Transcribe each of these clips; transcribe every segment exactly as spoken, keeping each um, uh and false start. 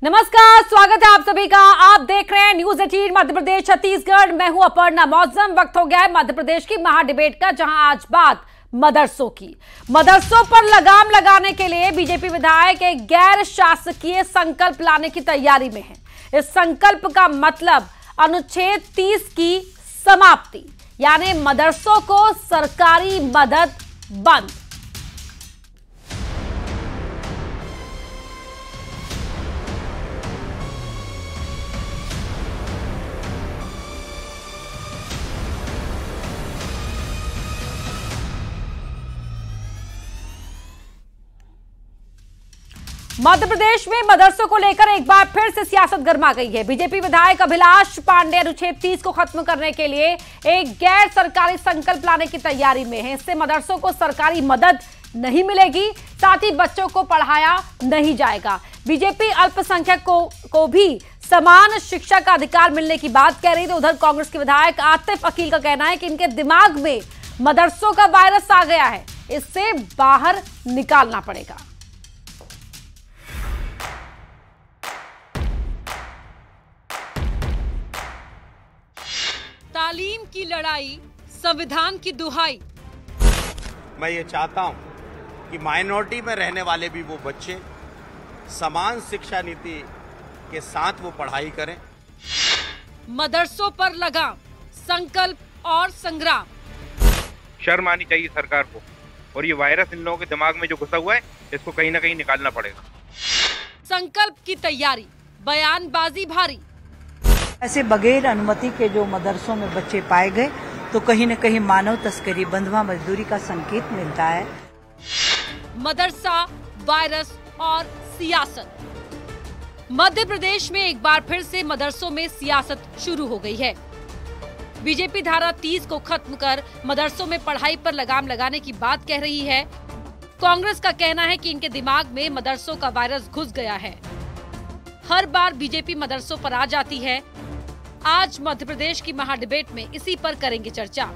नमस्कार, स्वागत है आप सभी का। आप देख रहे हैं न्यूज अठारह मध्य प्रदेश छत्तीसगढ़। मैं हूं अपर्णा मौसम। वक्त हो गया है मध्य प्रदेश की महा डिबेट का, जहां आज बात मदरसों की। मदरसों पर लगाम लगाने के लिए बीजेपी विधायक एक गैर शासकीय संकल्प लाने की तैयारी में है। इस संकल्प का मतलब अनुच्छेद तीस की समाप्ति, यानी मदरसों को सरकारी मदद बंद। मध्य प्रदेश में मदरसों को लेकर एक बार फिर से सियासत गर्मा गई है। बीजेपी विधायक अभिलाष पांडे अनुच्छेद तीस को खत्म करने के लिए एक गैर सरकारी संकल्प लाने की तैयारी में है। इससे मदरसों को सरकारी मदद नहीं मिलेगी, साथ ही बच्चों को पढ़ाया नहीं जाएगा। बीजेपी अल्पसंख्यक को, को भी समान शिक्षा का अधिकार मिलने की बात कह रही है। तो उधर कांग्रेस के विधायक आतिफ अकील का कहना है कि इनके दिमाग में मदरसों का वायरस आ गया है, इससे बाहर निकालना पड़ेगा। तालीम की लड़ाई, संविधान की दुहाई। मैं ये चाहता हूं कि माइनॉरिटी में रहने वाले भी वो बच्चे समान शिक्षा नीति के साथ वो पढ़ाई करें। मदरसों पर लगाम, संकल्प और संग्राम। शर्म आनी चाहिए सरकार को, और ये वायरस इन लोगों के दिमाग में जो घुसा हुआ है, इसको कहीं ना कहीं निकालना पड़ेगा। संकल्प की तैयारी, बयानबाजी भारी। ऐसे बगैर अनुमति के जो मदरसों में बच्चे पाए गए, तो कहीं न कहीं मानव तस्करी, बंधुआ मजदूरी का संकेत मिलता है। मदरसा, वायरस और सियासत। मध्य प्रदेश में एक बार फिर से मदरसों में सियासत शुरू हो गई है। बीजेपी धारा तीस को खत्म कर मदरसों में पढ़ाई पर लगाम लगाने की बात कह रही है। कांग्रेस का कहना है कि इनके दिमाग में मदरसों का वायरस घुस गया है। हर बार बीजेपी मदरसों पर आ जाती है। आज मध्य प्रदेश की महा डिबेट में इसी पर करेंगे चर्चा।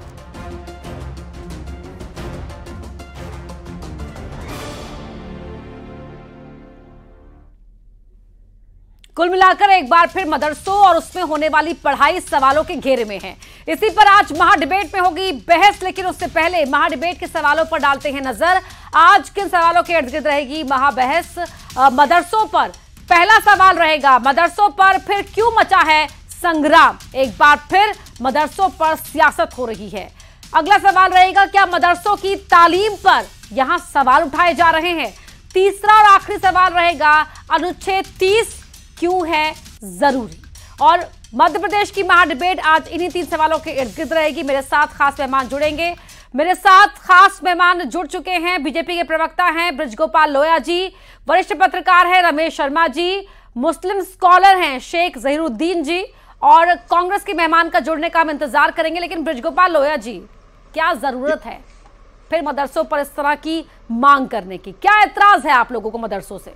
कुल मिलाकर एक बार फिर मदरसों और उसमें होने वाली पढ़ाई सवालों के घेरे में है। इसी पर आज महा डिबेट में होगी बहस, लेकिन उससे पहले महा डिबेट के सवालों पर डालते हैं नजर। आज किन सवालों के इर्द गिर्द रहेगी महा बहस? मदरसों पर पहला सवाल रहेगा, मदरसों पर फिर क्यों मचा है संग्राम? एक बार फिर मदरसों पर सियासत हो रही है। अगला सवाल रहेगा, क्या मदरसों की तालीम पर यहां सवाल उठाए जा रहे हैं? तीसरा और आखिरी सवाल रहेगा, अनुच्छेद तीस क्यों है जरूरी? और मध्य प्रदेश की महा डिबेट आज इन्हीं तीन सवालों के इर्द गिर्द रहेगी। मेरे साथ खास मेहमान जुड़ेंगे। मेरे साथ खास मेहमान जुड़ चुके हैं। बीजेपी के प्रवक्ता हैं ब्रजगोपाल लोया जी, वरिष्ठ पत्रकार हैं रमेश शर्मा जी, मुस्लिम स्कॉलर हैं शेख जहीरुद्दीन जी, और कांग्रेस के मेहमान का जुड़ने का हम इंतजार करेंगे। लेकिन ब्रजगोपाल लोया जी, क्या जरूरत है फिर मदरसों पर इस तरह की मांग करने की? क्या एतराज है आप लोगों को मदरसों से?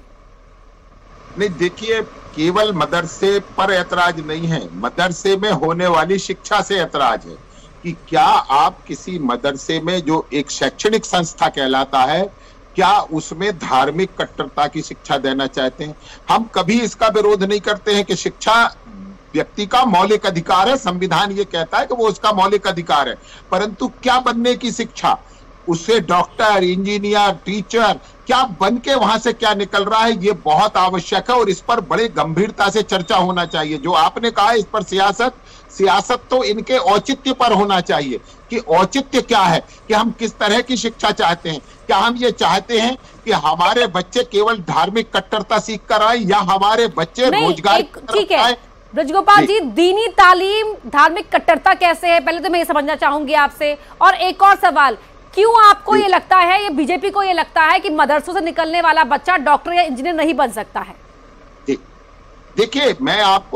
नहीं, देखिए, केवल मदरसे पर ऐतराज नहीं है, मदरसे में होने वाली शिक्षा से ऐतराज है कि क्या आप किसी मदरसे में जो एक शैक्षणिक संस्था कहलाता है, क्या उसमें धार्मिक कट्टरता की शिक्षा देना चाहते हैं? हम कभी इसका विरोध नहीं करते हैं कि शिक्षा व्यक्ति का मौलिक अधिकार है, संविधान ये कहता है कि वो उसका मौलिक अधिकार है, परंतु क्या बनने की शिक्षा? उससे डॉक्टर, इंजीनियर, टीचर क्या बन के वहां से क्या निकल रहा है, ये बहुत आवश्यक है और इस पर बड़े गंभीरता से चर्चा होना चाहिए। जो आपने कहा इस पर सियासत सियासत तो इनके औचित्य पर होना चाहिए कि औचित्य क्या है, कि हम किस तरह की शिक्षा चाहते हैं। क्या हम ये चाहते हैं कि हमारे बच्चे केवल धार्मिक कट्टरता सीख कर आए, या हमारे बच्चे रोजगार? ठीक है ब्रजगोपाल जी, दीनी तालीम धार्मिक कट्टरता कैसे है, पहले तो मैं ये समझना चाहूंगी आपसे। और एक और सवाल, क्यों आपको ये लगता है, ये बीजेपी को ये लगता है कि मदरसों से निकलने वाला बच्चा डॉक्टर या इंजीनियर नहीं बन सकता है? देखिए, मैं आपको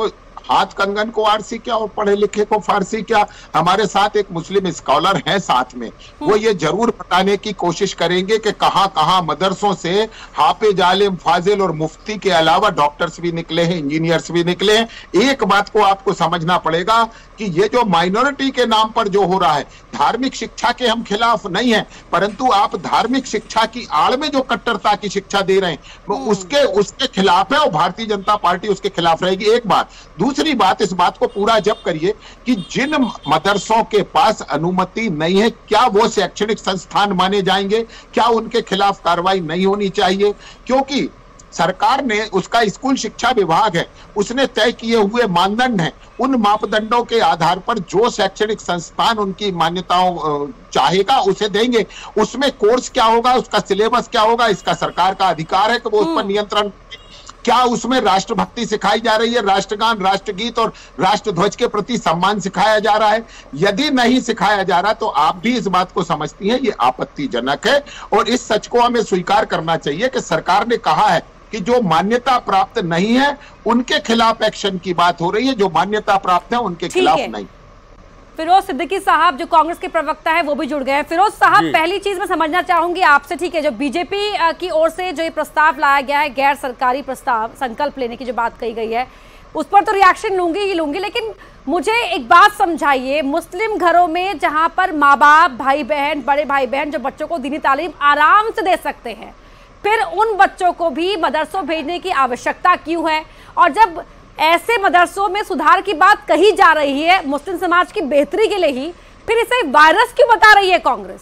हाथ कंगन को आरसी क्या और पढ़े लिखे को फारसी क्या। हमारे साथ एक मुस्लिम स्कॉलर हैं साथ में, वो ये जरूर बताने की कोशिश करेंगे कि कहां कहां मदरसों से हाफिज, आलिम, फाजिल और मुफ्ती के अलावा डॉक्टर्स भी निकले हैं, इंजीनियर्स भी निकले हैं। एक बात को आपको समझना पड़ेगा कि ये जो माइनॉरिटी के नाम पर जो हो रहा है, धार्मिक शिक्षा के हम खिलाफ नहीं है, परंतु आप धार्मिक शिक्षा की आड़ में जो कट्टरता की शिक्षा दे रहे हैं वो उसके उसके खिलाफ है और भारतीय जनता पार्टी उसके खिलाफ रहेगी। एक बात। दूसरी बात, इस बात को पूरा जब करिए कि जिन मदरसों के पास अनुमति नहीं है, क्या वो शैक्षणिक संस्थान माने जाएंगे? क्या उनके खिलाफ कार्रवाई नहीं होनी चाहिए? क्योंकि सरकार ने, उसका स्कूल शिक्षा विभाग है, उसने तय किए हुए मानदंड हैं। उन मापदंडों के आधार पर जो शैक्षणिक संस्थान उनकी मान्यताओं चाहेगा उसे देंगे। उसमें कोर्स क्या होगा, उसका सिलेबस क्या होगा, इसका सरकार का अधिकार है कि वो उस पर नियंत्रण। क्या उसमें राष्ट्रभक्ति सिखाई जा रही है, राष्ट्रगान, राष्ट्रगीत और राष्ट्रध्वज के प्रति सम्मान सिखाया जा रहा है? यदि नहीं सिखाया जा रहा तो आप भी इस बात को समझती हैं ये आपत्तिजनक है और इस सच को हमें स्वीकार करना चाहिए कि सरकार ने कहा है कि जो मान्यता प्राप्त नहीं है उनके खिलाफ एक्शन की बात हो रही है, जो मान्यता प्राप्त है उनके खिलाफ नहीं। फिरोज सिद्दीकी साहब जो कांग्रेस के प्रवक्ता है वो भी जुड़ गए हैं। फिरोज साहब, पहली चीज मैं समझना चाहूंगी आपसे, ठीक है, जो बीजेपी की ओर से जो ये प्रस्ताव लाया गया है, गैर सरकारी प्रस्ताव, संकल्प लेने की जो बात कही गई है, उस पर तो रिएक्शन लूंगी ही लूंगी, लेकिन मुझे एक बात समझाइए, मुस्लिम घरों में जहां पर माँ बाप, भाई बहन, बड़े भाई बहन जो बच्चों को दीनी तालीम आराम से दे सकते हैं, फिर उन बच्चों को भी मदरसों भेजने की आवश्यकता क्यों है? और जब ऐसे मदरसों में सुधार की बात कही जा रही है मुस्लिम समाज की बेहतरी के लिए ही, फिर इसे वायरस क्यों बता रही है कांग्रेस?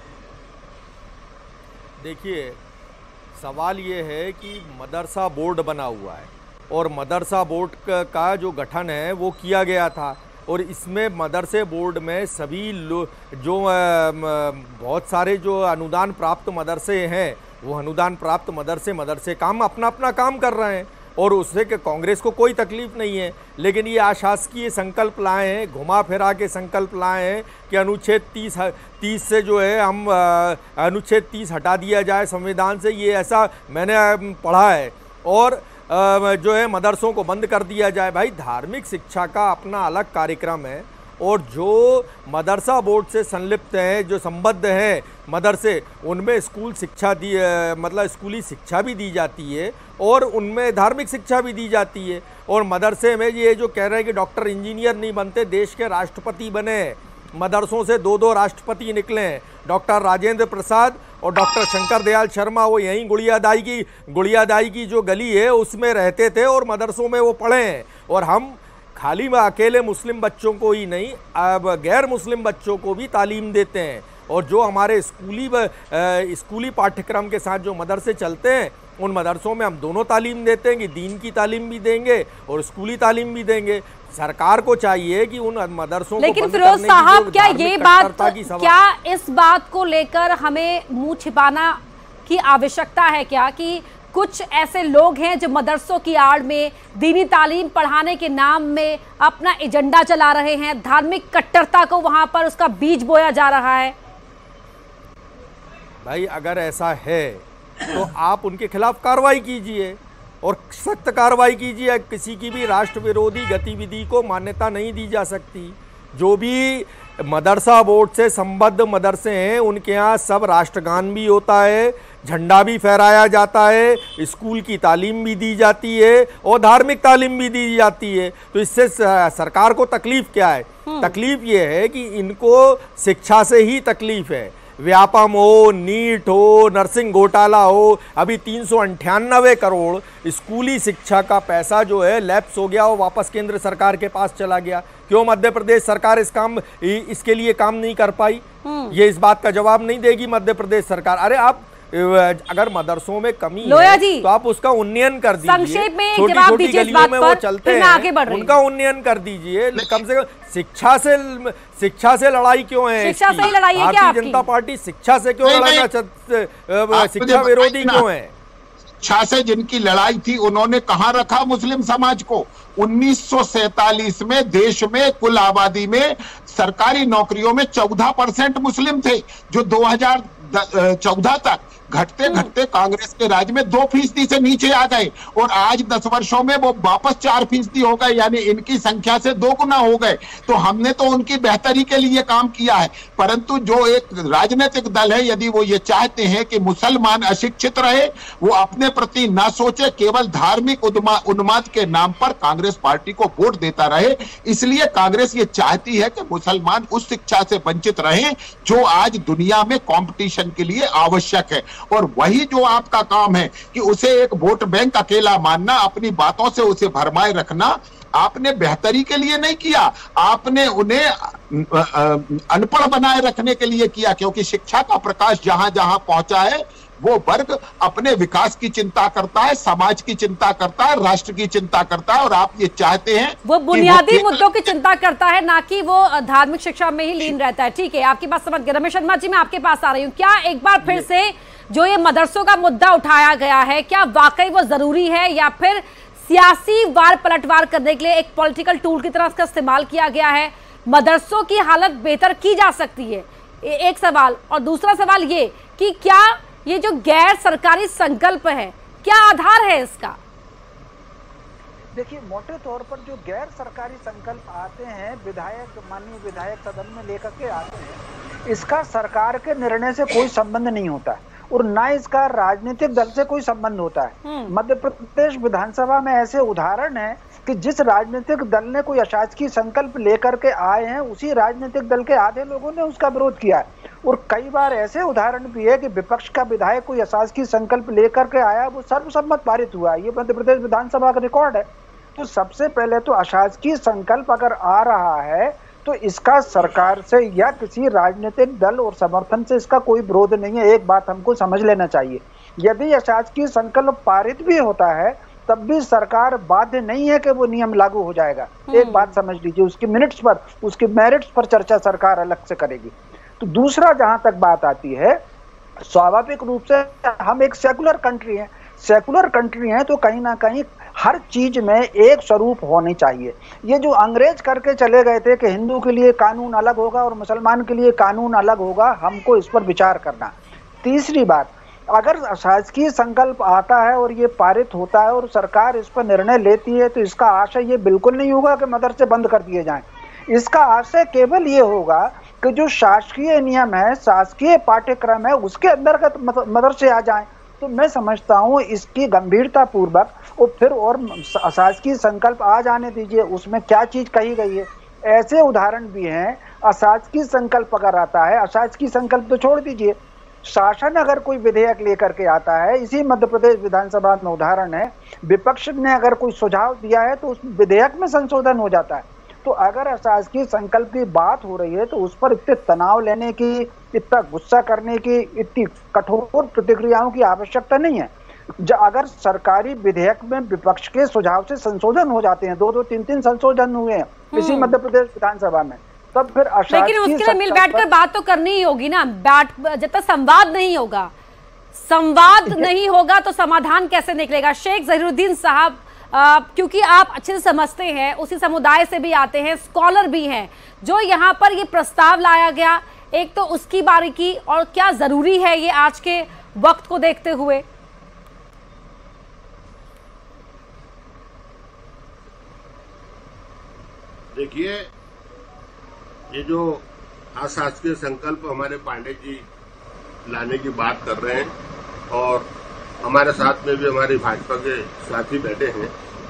देखिए, सवाल ये है कि मदरसा बोर्ड बना हुआ है और मदरसा बोर्ड का जो गठन है वो किया गया था और इसमें मदरसे बोर्ड में सभी लोग जो बहुत सारे जो अनुदान प्राप्त मदरसे हैं वो अनुदान प्राप्त मदरसे मदरसे काम अपना अपना काम कर रहे हैं और उससे कि कांग्रेस को कोई तकलीफ नहीं है। लेकिन ये आशासकीय संकल्प लाए हैं, घुमा फिरा के संकल्प लाए हैं कि अनुच्छेद तीस तीस से जो है हम अनुच्छेद तीस हटा दिया जाए संविधान से, ये ऐसा मैंने पढ़ा है, और जो है मदरसों को बंद कर दिया जाए। भाई, धार्मिक शिक्षा का अपना अलग कार्यक्रम है और जो मदरसा बोर्ड से संलिप्त हैं, जो संबद्ध हैं मदरसे, उनमें स्कूल शिक्षा दी, मतलब स्कूली शिक्षा भी दी जाती है और उनमें धार्मिक शिक्षा भी दी जाती है। और मदरसे में ये जो कह रहे हैं कि डॉक्टर इंजीनियर नहीं बनते, देश के राष्ट्रपति बने, मदरसों से दो दो राष्ट्रपति निकले हैं, डॉक्टर राजेंद्र प्रसाद और डॉक्टर शंकर दयाल शर्मा। वो यहीं गुड़ियादाई की गुड़ियादाई की जो गली है उसमें रहते थे और मदरसों में वो पढ़े हैं। और हम खाली में अकेले मुस्लिम बच्चों को ही नहीं, अब गैर मुस्लिम बच्चों को भी तालीम देते हैं। और जो हमारे स्कूली स्कूली पाठ्यक्रम के साथ जो मदरसे चलते हैं उन मदरसों में हम दोनों तालीम देते हैं कि दीन की तालीम भी देंगे और स्कूली तालीम भी देंगे। सरकार को चाहिए कि उन मदरसों को लेकिन फिरोज साहब, क्या ये बात, क्या इस बात को लेकर हमें मुंह छिपाना की आवश्यकता है क्या कि कुछ ऐसे लोग हैं जो मदरसों की आड़ में दीनी तालीम पढ़ाने के नाम में अपना एजेंडा चला रहे हैं, धार्मिक कट्टरता को वहां पर उसका बीज बोया जा रहा है? भाई, अगर ऐसा है तो आप उनके खिलाफ कार्रवाई कीजिए और सख्त कार्रवाई कीजिए। किसी की भी राष्ट्र विरोधी गतिविधि को मान्यता नहीं दी जा सकती। जो भी मदरसा बोर्ड से संबद्ध मदरसे हैं उनके यहाँ सब राष्ट्रगान भी होता है, झंडा भी फहराया जाता है, स्कूल की तालीम भी दी जाती है और धार्मिक तालीम भी दी जाती है। तो इससे सरकार को तकलीफ क्या है? तकलीफ ये है कि इनको शिक्षा से ही तकलीफ है। व्यापम हो, नीट हो, नर्सिंग घोटाला हो, अभी तीन सौ अंठानवे करोड़ स्कूली शिक्षा का पैसा जो है लैप्स हो गया और वापस केंद्र सरकार के पास चला गया। क्यों मध्य प्रदेश सरकार इस काम इसके लिए काम नहीं कर पाई? ये इस बात का जवाब नहीं देगी मध्य प्रदेश सरकार। अरे आप अगर मदरसों में कमी है तो आप उसका उन्नयन कर दीजिए, छोटी छोटी गलियों में वो चलते हैं उनका उन्नयन कर दीजिए। कम से कम शिक्षा से शिक्षा से लड़ाई क्यों है? शिक्षा से लड़ाई है क्या? भारतीय जनता पार्टी शिक्षा से क्यों लड़ना चाहती? शिक्षा विरोधी क्यों है? शिक्षा से जिनकी लड़ाई थी उन्होंने कहां रखा मुस्लिम समाज को? उन्नीस सौ सैतालीस में देश में कुल आबादी में सरकारी नौकरियों में चौदह परसेंट मुस्लिम थे, जो दो हजार चौदह तक घटते घटते कांग्रेस के राज में दो फीसदी से नीचे आ गए और आज दस वर्षों में वो वापस चार फीसदी हो गए, यानी इनकी संख्या से दो गुना हो गए। तो हमने तो उनकी बेहतरी के लिए काम किया है, परंतु जो एक राजनीतिक दल है यदि वो ये चाहते हैं कि मुसलमान अशिक्षित रहे, वो अपने प्रति ना सोचे, केवल धार्मिक उन्माद के नाम पर कांग्रेस पार्टी को वोट देता रहे, इसलिए कांग्रेस ये चाहती है कि मुसलमान उस शिक्षा से वंचित रहें जो आज दुनिया में कंपटीशन के लिए आवश्यक है। और वही जो आपका काम है कि उसे एक वोट बैंक अकेला मानना, अपनी बातों से उसे भरमाए रखना, आपने बेहतरी के लिए नहीं किया, आपने उन्हें अनपढ़ बनाए रखने के लिए किया। क्योंकि शिक्षा का प्रकाश जहां जहां पहुंचा है वो वर्ग अपने विकास की चिंता करता है, समाज की चिंता करता है, राष्ट्र की चिंता करता है, और आप ये चाहते हैं वो बुनियादी मुद्दों की चिंता करता है, ना कि वो धार्मिक शिक्षा में ही लीन रहता है। ठीक है, आपकी बात समझ गए। रमेश शर्मा जी, मैं आपके पास आ रही हूँ। क्या एक बार फिर से जो ये मदरसों का मुद्दा उठाया गया है, क्या वाकई वो जरूरी है या फिर सियासी वार पलटवार करने के लिए एक पॉलिटिकल टूल की तरह इसका इस्तेमाल किया गया है? मदरसों की हालत बेहतर की जा सकती है, एक सवाल। और दूसरा सवाल ये कि क्या ये जो गैर सरकारी संकल्प है, क्या आधार है इसका? देखिए, मोटे तौर पर जो गैर सरकारी संकल्प आते हैं, विधायक माननीय विधायक सदन में लेकर के आते हैं, इसका सरकार के निर्णय से कोई संबंध नहीं होता है और ना इसका राजनीतिक दल से कोई संबंध होता है। मध्य प्रदेश विधानसभा में ऐसे उदाहरण हैं कि जिस राजनीतिक दल ने कोई अशासकीय संकल्प लेकर के आए हैं, उसी राजनीतिक दल के आधे लोगों ने उसका विरोध किया है। और कई बार ऐसे उदाहरण भी है कि विपक्ष का विधायक कोई अशासकीय संकल्प लेकर के आया, वो सर्वसम्मत पारित हुआ है। ये मध्य प्रदेश विधानसभा का रिकॉर्ड है। तो सबसे पहले तो अशासकीय संकल्प अगर आ रहा है तो इसका सरकार से या किसी राजनीतिक दल और समर्थन से इसका कोई विरोध नहीं है। एक बात हमको समझ लेना चाहिए, यदि अशासकीय संकल्प पारित भी होता है तब भी सरकार बाध्य नहीं है कि वो नियम लागू हो जाएगा। एक बात समझ लीजिए, उसकी मिनट्स पर, उसके मेरिट्स पर चर्चा सरकार अलग से करेगी। तो दूसरा, जहां तक बात आती है, स्वाभाविक रूप से हम एक सेकुलर कंट्री हैं, सेकुलर कंट्री हैं तो कहीं ना कहीं हर चीज में एक स्वरूप होनी चाहिए। ये जो अंग्रेज करके चले गए थे कि हिंदू के लिए कानून अलग होगा और मुसलमान के लिए कानून अलग होगा, हमको इस पर विचार करना। तीसरी बात, अगर शासकीय संकल्प आता है और ये पारित होता है और सरकार इस पर निर्णय लेती है, तो इसका आशय ये बिल्कुल नहीं होगा कि मदरसे बंद कर दिए जाएं। इसका आशय केवल ये होगा कि जो शासकीय नियम है, शासकीय पाठ्यक्रम है, उसके अंतर्गत मदरसे आ जाएं। तो मैं समझता हूँ इसकी गंभीरता पूर्वक और फिर और अशासकीय संकल्प आ जाने दीजिए, उसमें क्या चीज कही गई है। ऐसे उदाहरण भी हैं, अशासकीय संकल्प अगर आता है, अशासकीय संकल्प तो छोड़ दीजिए, शासन अगर कोई विधेयक लेकर के आता है, इसी मध्य प्रदेश विधानसभा में उदाहरण है, विपक्ष ने अगर कोई सुझाव दिया है तो उस विधेयक में संशोधन हो जाता है। तो अगर अशासकीय संकल्प की बात हो रही है तो उस पर इतने तनाव लेने की, इतना गुस्सा करने की, इतनी कठोर प्रतिक्रियाओं की आवश्यकता नहीं है। अगर सरकारी विधेयक में विपक्ष के सुझाव से संशोधन हो जाते हैं, दो दो तीन तीन संशोधन हुए हैं इसी मध्य प्रदेश विधानसभा में, तब फिर लेकिन उसके लिए मिल बैठकर बात तो करनी ही होगी ना। बैठ जब तक संवाद नहीं होगा, संवाद नहीं होगा तो समाधान कैसे निकलेगा? शेख ज़हीरुद्दीन साहब, आ, क्योंकि आप अच्छे से समझते हैं, उसी समुदाय से भी आते हैं, स्कॉलर भी हैं, जो यहाँ पर ये प्रस्ताव लाया गया, एक तो उसकी बारीकी और क्या जरूरी है ये आज के वक्त को देखते हुए? देखिए, ये जो अशासकीय संकल्प हमारे पांडे जी लाने की बात कर रहे हैं और हमारे साथ में भी हमारे भाजपा के साथी बैठे हैं,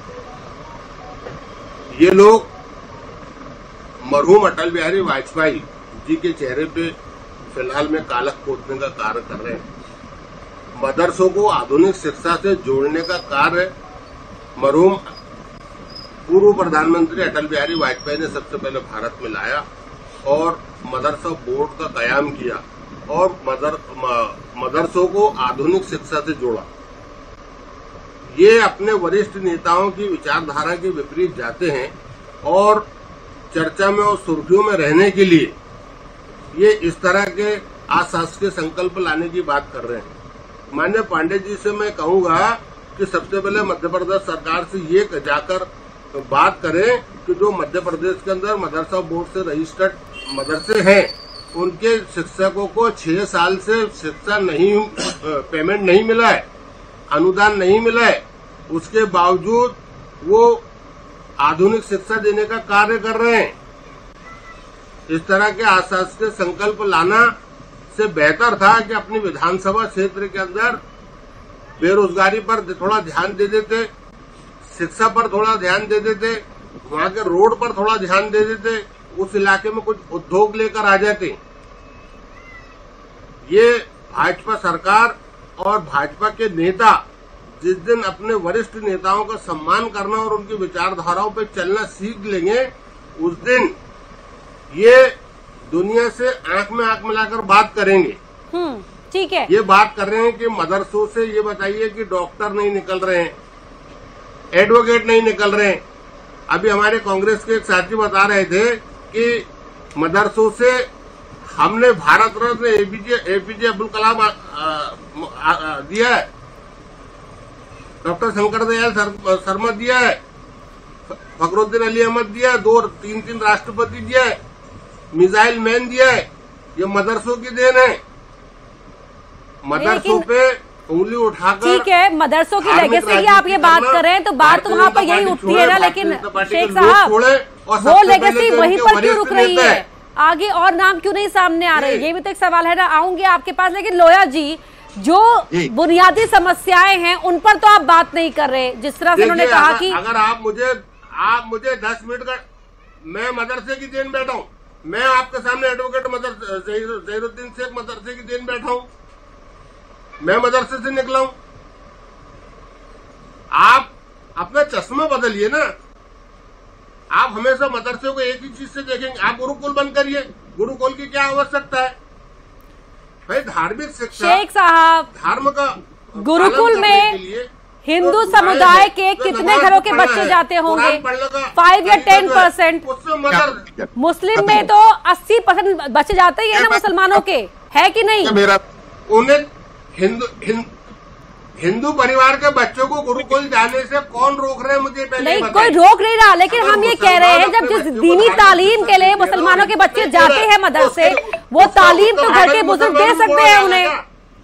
ये लोग मरहूम अटल बिहारी वाजपेयी जी के चेहरे पे फिलहाल में कालख पोतने का कार्य कर रहे हैं। मदरसों को आधुनिक शिक्षा से जोड़ने का कार्य मरहूम पूर्व प्रधानमंत्री अटल बिहारी वाजपेयी ने सबसे पहले भारत में लाया और मदरसा बोर्ड का कयाम किया और मदर मदरसों को आधुनिक शिक्षा से जोड़ा। ये अपने वरिष्ठ नेताओं की विचारधारा के विपरीत जाते हैं और चर्चा में और सुर्खियों में रहने के लिए ये इस तरह के अशासकीय संकल्प लाने की बात कर रहे हैं। माननीय पांडे जी से मैं कहूंगा कि सबसे पहले मध्य प्रदेश सरकार से ये जाकर बात करें कि जो मध्य प्रदेश के अंदर मदरसा बोर्ड से रजिस्टर्ड मदरसे हैं उनके शिक्षकों को छह साल से शिक्षा नहीं पेमेंट नहीं मिला है, अनुदान नहीं मिला है, उसके बावजूद वो आधुनिक शिक्षा देने का कार्य कर रहे हैं। इस तरह के अशासकीय संकल्प लाना से बेहतर था कि अपनी विधानसभा क्षेत्र के अंदर बेरोजगारी पर थोड़ा ध्यान दे देते, शिक्षा पर थोड़ा ध्यान दे देते, वहां के रोड पर थोड़ा ध्यान दे देते, उस इलाके में कुछ उद्योग लेकर आ जाते। ये भाजपा सरकार और भाजपा के नेता जिस दिन अपने वरिष्ठ नेताओं का सम्मान करना और उनकी विचारधाराओं पर चलना सीख लेंगे, उस दिन ये दुनिया से आंख में आंख मिलाकर बात करेंगे। हम्म, ठीक है। ये बात कर रहे हैं कि मदरसों से ये बताइए कि डॉक्टर नहीं निकल रहे हैं, एडवोकेट नहीं निकल रहे हैं। अभी हमारे कांग्रेस के एक साथी बता रहे थे कि मदरसों से हमने भारत रत्न एपीजे एपीजे अब्दुल कलाम दिया है, डॉक्टर शंकर दयाल शर्मा दिया है, फखरुद्दीन अली अहमद दिया है, दो तीन तीन राष्ट्रपति दिया है, मिसाइल मैन दिया है। ये मदरसों की देन है। मदरसों पे उंगली उठाकर, ठीक है, मदरसों की लेगेसी की आप ये बात कर रहे हैं तो बात तो वहाँ पर यही उठती है ना, लेकिन शेख साहब वो लेगेसी वहीं पर क्यों रुक रही है, आगे और नाम क्यों नहीं सामने आ रहे? ये भी तो एक सवाल है ना। आऊंगी आपके पास, लेकिन लोया जी जो बुनियादी समस्याएं हैं उन पर तो आप बात नहीं कर रहे। जिस तरह से उन्होंने कहा कि अगर आप मुझे आप मुझे दस मिनट का, मैं मदरसे की देन बैठा हूँ, मैं आपके सामने एडवोकेट मदरसे जहीरुद्दीन शेख मदरसे की देन बैठा हूँ, मैं मदरसे से निकला हूं। आप अपना चश्मा बदलिए ना। आप हमेशा मदरसे को एक ही चीज से देखेंगे। आप गुरुकुल बंद करिए, गुरुकुल की क्या आवश्यकता है भाई? धार्मिक शिक्षा, शेख साहब, धर्म का गुरुकुल में हिंदू समुदाय के कितने घरों के बच्चे जाते होंगे? फाइव या टेन परसेंट। मुस्लिम में तो अस्सी परसेंट बच्चे जाते ही है ना मुसलमानों के, है कि नहीं? मेरा उन्हें हिंदू हिंद, हिंदू परिवार के बच्चों को गुरुकुल जाने से कौन रोक रहे हैं? मुझे पहले नहीं, कोई रोक नहीं रहा, लेकिन हम ये कह रहे हैं जब जिस दीनी तालीम के लिए मुसलमानों के बच्चे जाते हैं मदरसे, वो तालीम तो घर के बुजुर्ग दे सकते हैं उन्हें।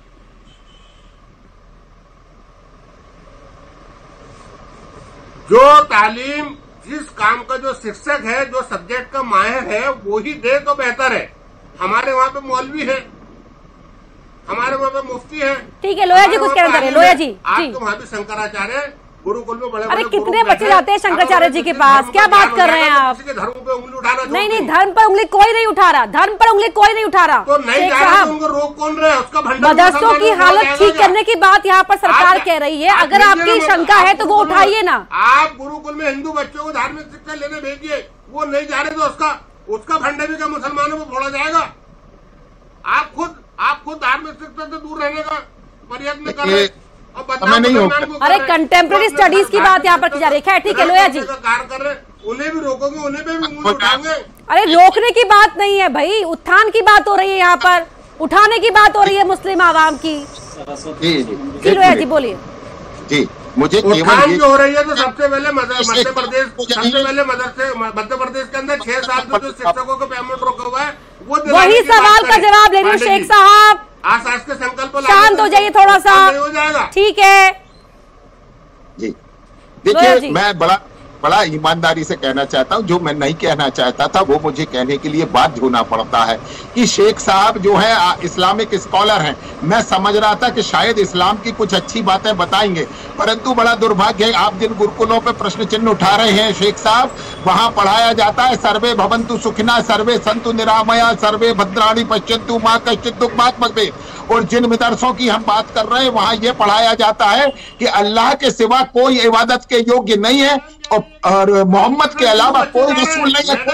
जो तालीम, जिस काम का जो शिक्षक है, जो सब्जेक्ट का माहिर है, वो ही दे तो बेहतर है। हमारे वहाँ पे मौलवी है, हमारे वहाँ पे मुफ्ती है। ठीक है, लोया जी कुछ कहना चाह लोया जी। आपके वहाँ भी शंकराचार्य गुरुकुल में बड़े अरे कितने बच्चे जाते हैं शंकराचार्य जी के पास? क्या बात कर रहे हैं आप? धर्म पे उंगली उठाना नहीं नहीं, धर्म पर उंगली कोई नहीं उठा रहा, धर्म पर उंगली कोई नहीं उठा रहा। तो नहीं जा रहा, उनको रोक कौन रहा है? उसका भंडार मदरसों की हालत ठीक करने की बात यहाँ पर सरकार कह रही है। अगर आपकी शंका है तो वो उठाइए ना। आप गुरुकुल में हिंदू बच्चों को धार्मिक शिक्षा लेने भेजिए, वो नहीं जा रहे तो उसका उसका भंडार भी क्या मुसलमानों में फोड़ा जाएगा? आप खुद आप खुद धार्मिक शिक्षा से दूर रहने का प्रयत्न कर रहे हैं। अरे कंटेम्प्रेरी स्टडीज की बात यहाँ पर की जा रही है। ठीक है लोया जी, कार्य कर रहे, उन्हें भी रोकोगे, उन्हें भी उंगली उठाओगे? अरे रोकने की बात नहीं है भाई, उत्थान की बात हो रही है यहाँ पर, उठाने की बात हो रही है मुस्लिम आवाम की। जी जी लोया जी बोलिए। जी मुझे उत्थान जो हो रही है तो सबसे पहले मध्य प्रदेश सबसे पहले मदरसे मध्य प्रदेश के अंदर छह साल से जो शिक्षकों का पेमेंट रोका हुआ है वो वही सवाल का जवाब ले रहे हैं शेख साहब। आशास के संकल्प शांत हो जाइए थोड़ा सा, हो जाएगा। ठीक है जी, देखिए मैं बड़ा बड़ा ईमानदारी से कहना चाहता हूं, जो मैं नहीं कहना चाहता था वो मुझे कहने के लिए बाध्य होना पड़ता है कि शेख साहब जो है इस्लामिक स्कॉलर हैं। मैं समझ रहा था कि शायद इस्लाम की कुछ अच्छी बातें बताएंगे, परंतु बड़ा दुर्भाग्य है आप जिन गुरुकुलों पे प्रश्न चिन्ह उठा रहे हैं शेख साहब, वहां पढ़ाया जाता है सर्वे भवन्तु सुखिनः, सर्वे सन्तु निरामया, सर्वे भद्राणि पश्यन्तु मा कश्चित् दुःखभाग् भवेत्। और जिन मदरसों की हम बात कर रहे हैं वहां ये पढ़ाया जाता है कि अल्लाह के सिवा कोई इबादत के योग्य नहीं है और, और मोहम्मद के अलावा कोई रसूल नहीं है।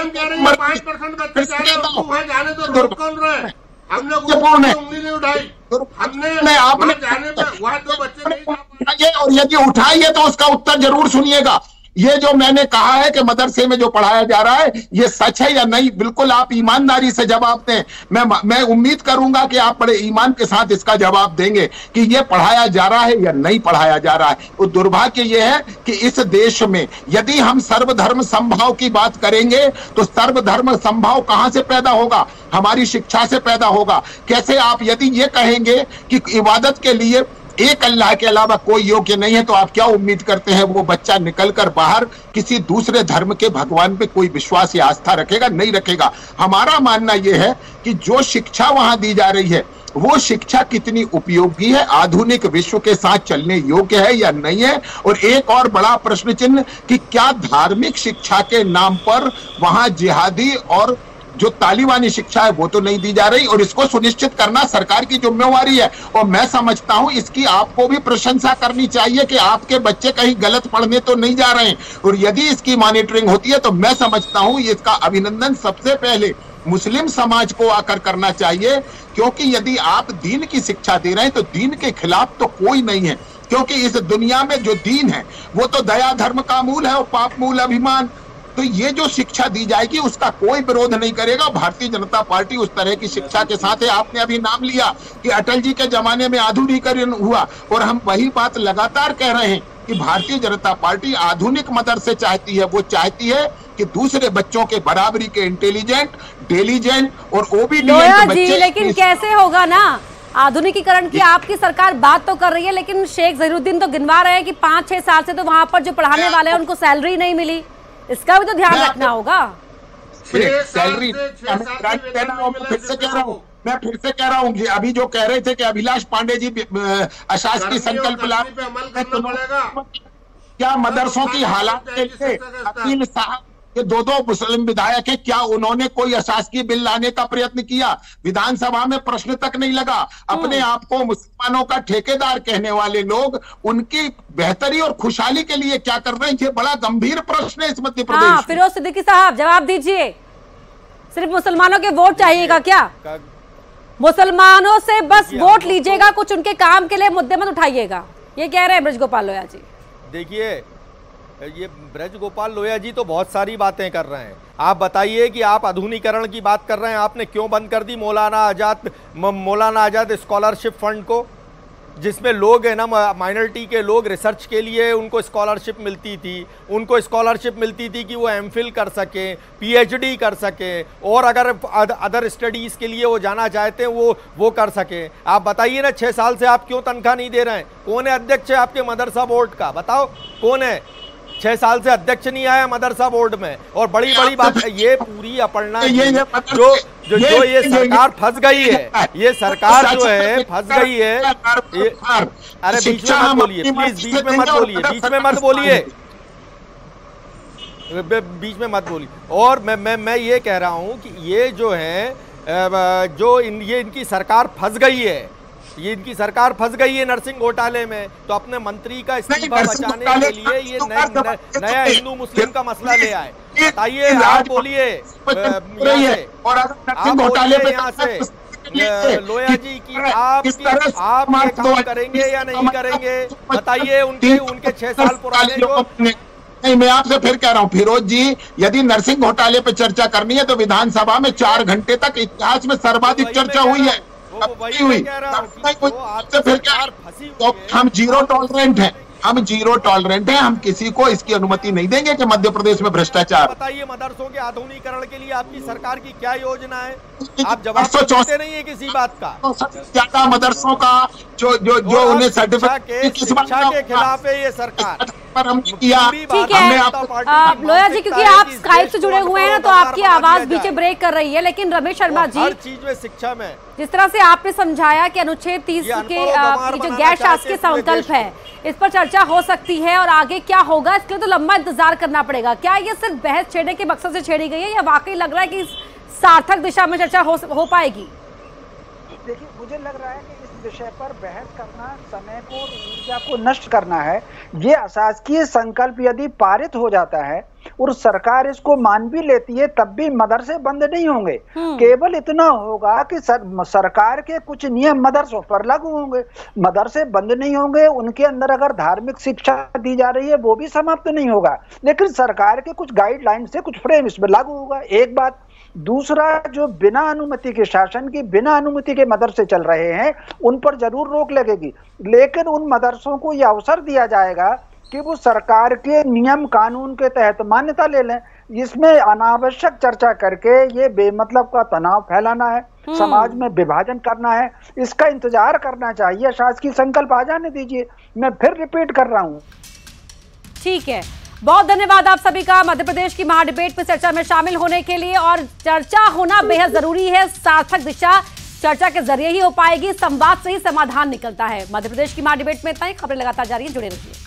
हमने आपने और यदि उठाई है तो उसका उत्तर जरूर सुनिएगा। ये जो मैंने कहा है कि मदरसे में जो पढ़ाया जा रहा है ये सच है या नहीं, बिल्कुल आप ईमानदारी से जवाब दें। मैं मैं उम्मीद करूंगा कि आप बड़े ईमान के साथ इसका जवाब देंगे कि ये पढ़ाया जा रहा है या नहीं पढ़ाया जा रहा है। तो दुर्भाग्य ये है कि इस देश में यदि हम सर्वधर्म समभाव की बात करेंगे तो सर्वधर्म समभाव कहां से पैदा होगा? हमारी शिक्षा से पैदा होगा। कैसे आप यदि ये कहेंगे कि इबादत के लिए एक अल्लाह के अलावा कोई योग्य नहीं है, तो आप क्या उम्मीद करते हैं वो बच्चा निकलकर बाहर किसी दूसरे धर्म के भगवान पे कोई विश्वास या आस्था रखेगा? नहीं रखेगा। हमारा मानना यह है कि जो शिक्षा वहां दी जा रही है वो शिक्षा कितनी उपयोगी है, आधुनिक विश्व के साथ चलने योग्य है या नहीं है। और एक और बड़ा प्रश्न चिन्ह कि क्या धार्मिक शिक्षा के नाम पर वहां जिहादी और जो तालिबानी शिक्षा है वो तो नहीं दी जा रही, और इसको सुनिश्चित करना सरकार की जिम्मेवारी है। और मैं समझता हूं इसकी आपको भी प्रशंसा करनी चाहिए कि आपके बच्चे कहीं गलत पढ़ने तो नहीं जा रहे हैं, और यदि इसकी मॉनिटरिंग होती है तो मैं समझता हूं इसका अभिनंदन सबसे पहले मुस्लिम समाज को आकर करना चाहिए, क्योंकि यदि आप दीन की शिक्षा दे रहे हैं तो दीन के खिलाफ तो कोई नहीं है, क्योंकि इस दुनिया में जो दीन है वो तो दया धर्म का मूल है और पाप मूल अभिमान। तो ये जो शिक्षा दी जाएगी उसका कोई विरोध नहीं करेगा। भारतीय जनता पार्टी उस तरह की शिक्षा के साथ है। आपने अभी नाम लिया कि अटल जी के जमाने में आधुनिकीकरण हुआ, और हम वही बात लगातार कह रहे हैं कि भारतीय जनता पार्टी आधुनिक मदरसे चाहती है। वो चाहती है कि दूसरे बच्चों के बराबरी के इंटेलिजेंट, डेलीजेंट और ओबीडिएंट बच्चे। लेकिन कैसे होगा ना, आधुनिकीकरण की आपकी सरकार बात तो कर रही है, लेकिन शेख जहीरुद्दीन तो गिनवा रहे हैं कि पांच छह साल से तो वहां पर जो पढ़ाने वाले हैं उनको सैलरी नहीं मिली। इसका भी तो ध्यान रखना होगा। सैलरी फिर से कह रहा हूँ मैं फिर से कह रहा हूँ कि अभी जो कह रहे थे कि अभिलाष पांडे जी अशासकीय संकल्प ला, क्या मदरसों की हालात के लिए अकील साहब ये दो दो मुस्लिम विधायक है, क्या उन्होंने कोई अशासकीय बिल लाने का प्रयत्न किया? विधानसभा में प्रश्न तक नहीं लगा। अपने आप को मुसलमानों का ठेकेदार कहने वाले लोग उनकी बेहतरी और खुशहाली के लिए क्या कर रहे हैं? ये बड़ा गंभीर प्रश्न है इस मध्य प्रदेश। हाँ, फिरोज सिद्दीकी साहब जवाब दीजिए। सिर्फ मुसलमानों के वोट चाहिएगा क्या? मुसलमानों से बस वोट लीजिएगा, कुछ उनके काम के लिए मुद्दे मत उठाइएगा, ये कह रहे हैं ब्रज गोपाल लोया जी। देखिए, ये ब्रज गोपाल लोया जी तो बहुत सारी बातें कर रहे हैं। आप बताइए कि आप आधुनिकीकरण की बात कर रहे हैं, आपने क्यों बंद कर दी मौलाना आजाद मौलाना आजाद स्कॉलरशिप फंड को, जिसमें लोग है ना माइनॉरिटी के लोग रिसर्च के लिए उनको स्कॉलरशिप मिलती थी, उनको स्कॉलरशिप मिलती थी कि वो एमफिल कर सकें, पीएचडी कर सकें, और अगर अदर स्टडीज़ के लिए वो जाना चाहते हैं वो वो कर सकें। आप बताइए ना, छः साल से आप क्यों तनख्वाह नहीं दे रहे हैं? कौन है अध्यक्ष है आपके मदरसा बोर्ड का? बताओ कौन है? छह साल से अध्यक्ष नहीं आया मदरसा बोर्ड में। और बड़ी बड़ी बात है, ये पूरी अपर्णा जो जो जो ये सरकार फंस गई है, ये सरकार जो है फंस गई है। अरे बीच में मत बोलिए प्लीज, बीच में मत बोलिए, बीच में मत बोलिए, बीच में मत बोलिए। और मैं मैं मैं ये कह रहा हूँ कि ये जो है जो इन ये इनकी सरकार फंस गई है, ये इनकी सरकार फंस गई है नरसिंह घोटाले में, तो अपने मंत्री का इस्तीफा बचाने के लिए ये नया नया हिंदू मुस्लिम का मसला ले आए। बताइए, आप बोलिए, आप बोलिए यहाँ से लोया जी की आप आप ये काम करेंगे या नहीं करेंगे? बताइए उनके उनके छह साल पुराने जो। नहीं, मैं आपसे फिर कह रहा हूँ फिरोज जी, यदि नरसिंह घोटाले पे चर्चा करनी है तो विधानसभा में चार घंटे तक इतिहास में सर्वाधिक चर्चा हुई है, हुई हुई तो फिर क्या? तो हम जीरो टॉलरेंट हैं, हम जीरो टॉलरेंट हैं, हम किसी को इसकी अनुमति नहीं देंगे कि मध्य प्रदेश में भ्रष्टाचार। बताइए, मदरसों के आधुनिकीकरण के लिए आपकी सरकार की क्या योजना है? आप जवाब देते नहीं है किसी बात का। ज्यादा मदरसों का जो जो जो उन्हें सर्टिफिकेट शिक्षा के खिलाफ है ये सरकार पर हम किया। ठीक है लोया जी, क्योंकि आप स्काइप से जुड़े हुए हैं तो आपकी आवाज बीच में ब्रेक कर रही है, लेकिन रमेश शर्मा जी, हर चीज में शिक्षा में जिस तरह से आपने समझाया कि अनुच्छेद तीस के जो गैर शासकीय संकल्प है इस पर चर्चा हो सकती है और आगे क्या होगा इसके लिए तो लंबा इंतजार करना पड़ेगा। क्या ये सिर्फ बहस छेड़ने के मकसद से छेड़ी गई है या वाकई लग रहा है कि सार्थक दिशा में चर्चा हो, हो पाएगी? देखिए, मुझे लग रहा है कि इस विषय पर बहस करना समय को, ऊर्जा को नष्ट करना है। ये अशासकीय संकल्प यदि पारित हो जाता है और सरकार इसको मान भी लेती है तब भी मदरसे बंद नहीं होंगे। केवल इतना होगा कि सर, सरकार के कुछ नियम मदरसों पर लागू होंगे, मदरसे बंद नहीं होंगे। उनके अंदर अगर धार्मिक शिक्षा दी जा रही है वो भी समाप्त नहीं होगा, लेकिन सरकार के कुछ गाइडलाइन से कुछ फ्रेम इसमें लागू होगा। एक बात। दूसरा, जो बिना अनुमति के, शासन की बिना अनुमति के मदरसे चल रहे हैं उन पर जरूर रोक लगेगी, लेकिन उन मदरसों को यह अवसर दिया जाएगा कि वो सरकार के नियम कानून के तहत मान्यता ले लें। इसमें अनावश्यक चर्चा करके ये बेमतलब का तनाव फैलाना है, समाज में विभाजन करना है, इसका इंतजार करना चाहिए। शासकीय संकल्प आ जाने दीजिए। मैं फिर रिपीट कर रहा हूँ। ठीक है, बहुत धन्यवाद आप सभी का मध्य प्रदेश की महाडिबेट में चर्चा में शामिल होने के लिए। और चर्चा होना बेहद जरूरी है, सार्थक दिशा चर्चा के जरिए ही हो पाएगी, संवाद से ही समाधान निकलता है। मध्य प्रदेश की महाडिबेट में इतना ही। खबरें लगातार जारी है, जुड़े रहिए।